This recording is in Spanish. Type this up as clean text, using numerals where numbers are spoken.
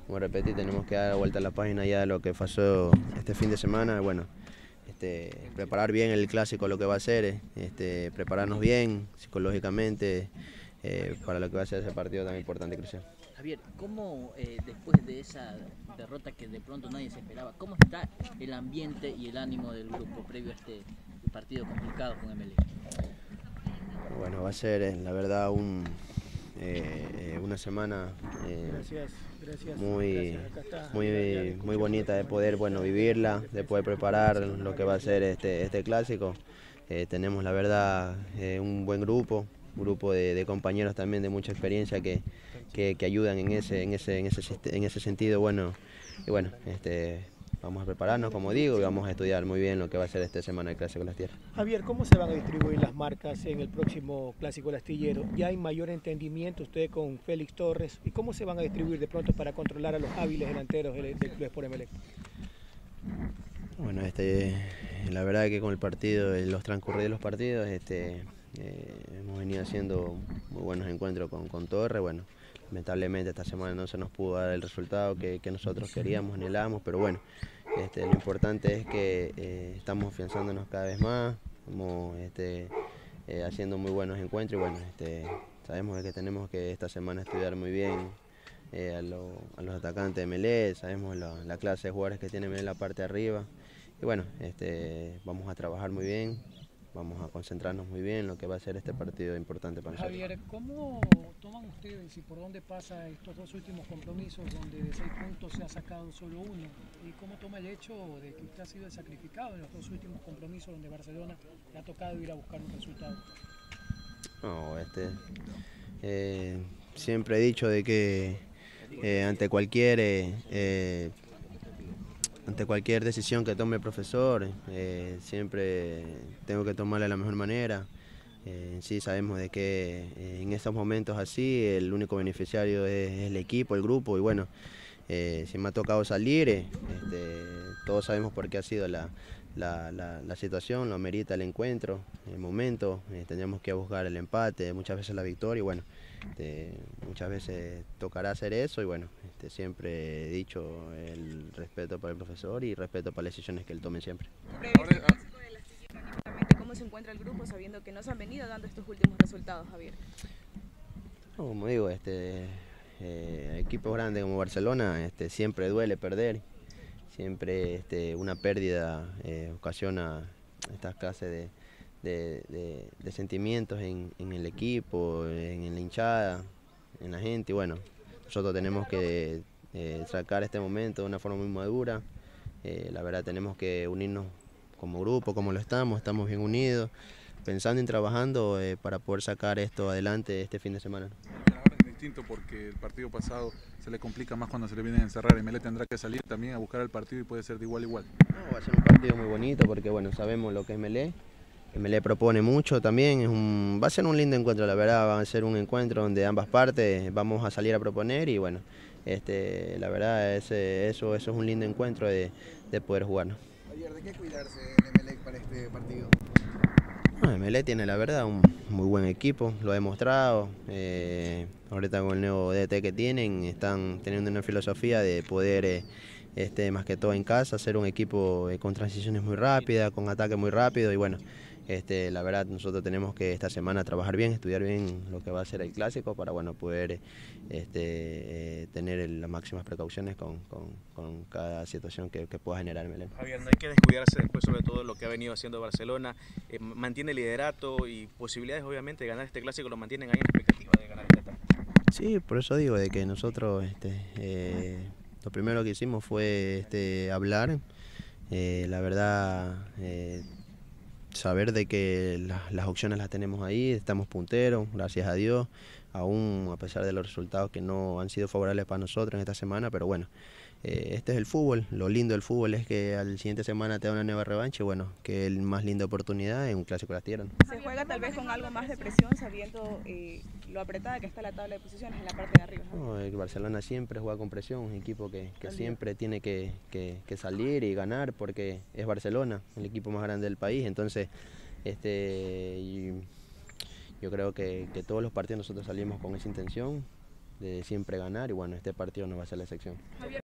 como repetí, tenemos que dar vuelta a la página ya de lo que pasó este fin de semana. Bueno, preparar bien el clásico, lo que va a ser, prepararnos bien psicológicamente para lo que va a ser ese partido tan importante y crucial. Javier, ¿cómo después de esa derrota que de pronto nadie se esperaba, cómo está el ambiente y el ánimo del grupo previo a este partido complicado con Emelec? Bueno, va a ser la verdad una semana muy bonita de poder vivirla, de poder preparar lo que va a ser este clásico. Tenemos la verdad un buen grupo de compañeros también de mucha experiencia que ayudan en ese sentido. Bueno, y bueno, vamos a prepararnos, como digo, y vamos a estudiar muy bien lo que va a ser esta semana de Clásico Las Tierras. Javier, ¿cómo se van a distribuir las marcas en el próximo Clásico del Astillero? ¿Ya hay mayor entendimiento usted con Félix Torres? ¿Y cómo se van a distribuir de pronto para controlar a los hábiles delanteros del Club Sport Emelec? Bueno, la verdad que con el partido, los transcurridos de los partidos, hemos venido haciendo muy buenos encuentros con Torres. Bueno, lamentablemente esta semana no se nos pudo dar el resultado que nosotros queríamos, anhelábamos, pero bueno, lo importante es que estamos afianzándonos cada vez más, estamos haciendo muy buenos encuentros y bueno, sabemos que tenemos que esta semana estudiar muy bien a los atacantes de Melé, sabemos la clase de jugadores que tiene Melé en la parte de arriba y bueno, vamos a trabajar muy bien. Vamos a concentrarnos muy bien en lo que va a ser este partido importante para nosotros. Javier, ¿cómo toman ustedes y por dónde pasa estos dos últimos compromisos donde de 6 puntos se ha sacado solo uno? ¿Y cómo toma el hecho de que usted ha sido el sacrificado en los dos últimos compromisos donde Barcelona le ha tocado ir a buscar un resultado? No, siempre he dicho de que ante cualquier decisión que tome el profesor, siempre tengo que tomarla de la mejor manera. Sí sabemos de que en estos momentos así el único beneficiario es el equipo, el grupo y bueno, si me ha tocado salir, todos sabemos por qué ha sido la situación, lo amerita el encuentro, el momento, tendríamos que buscar el empate, muchas veces la victoria y bueno, muchas veces tocará hacer eso y bueno, siempre he dicho el respeto para el profesor y respeto para las decisiones que él tome siempre. ¿Cómo se encuentra el grupo sabiendo que no se han venido dando estos últimos resultados, Javier? No, como digo, equipos grandes como Barcelona siempre duele perder, siempre una pérdida ocasiona estas clases de sentimientos en el equipo, en la hinchada, en la gente y bueno, nosotros tenemos que sacar este momento de una forma muy madura, la verdad tenemos que unirnos como grupo, como lo estamos bien unidos, pensando y trabajando para poder sacar esto adelante este fin de semana. Ahora es distinto porque el partido pasado se le complica más cuando se le viene a encerrar. Emelec tendrá que salir también a buscar el partido y puede ser de igual a igual. No, va a ser un partido muy bonito porque bueno, sabemos lo que es Emelec. Emelec propone mucho también, va a ser un lindo encuentro, la verdad, va a ser un encuentro donde ambas partes vamos a salir a proponer y bueno, la verdad eso es un lindo encuentro de poder jugarnos. Ayer, ¿de qué cuidarse en Emelec para este partido? No, Emelec tiene la verdad un muy buen equipo, lo ha demostrado, ahorita con el nuevo DT que tienen, están teniendo una filosofía de poder, más que todo en casa, hacer un equipo con transiciones muy rápidas, con ataque muy rápido y bueno, la verdad nosotros tenemos que esta semana trabajar bien, estudiar bien lo que va a ser el clásico para bueno, poder tener las máximas precauciones con cada situación que pueda generar Melén. Javier, no hay que descuidarse después sobre todo lo que ha venido haciendo Barcelona, mantiene liderato y posibilidades obviamente de ganar este clásico, lo mantienen ahí en expectativa de ganar esta etapa. Sí, por eso digo de que nosotros lo primero que hicimos fue hablar, la verdad saber de que las opciones las tenemos ahí, estamos punteros, gracias a Dios, aún a pesar de los resultados que no han sido favorables para nosotros en esta semana, pero bueno, este es el fútbol, lo lindo del fútbol es que al siguiente semana te da una nueva revancha y bueno, que es la más linda oportunidad en un clásico de las tierras. ¿Se juega tal vez con algo más de presión sabiendo lo apretada que está la tabla de posiciones en la parte de arriba? No, el Barcelona siempre juega con presión, un equipo que siempre tiene que salir y ganar porque es Barcelona, el equipo más grande del país, entonces yo creo que todos los partidos nosotros salimos con esa intención, de siempre ganar y bueno, este partido no va a ser la excepción.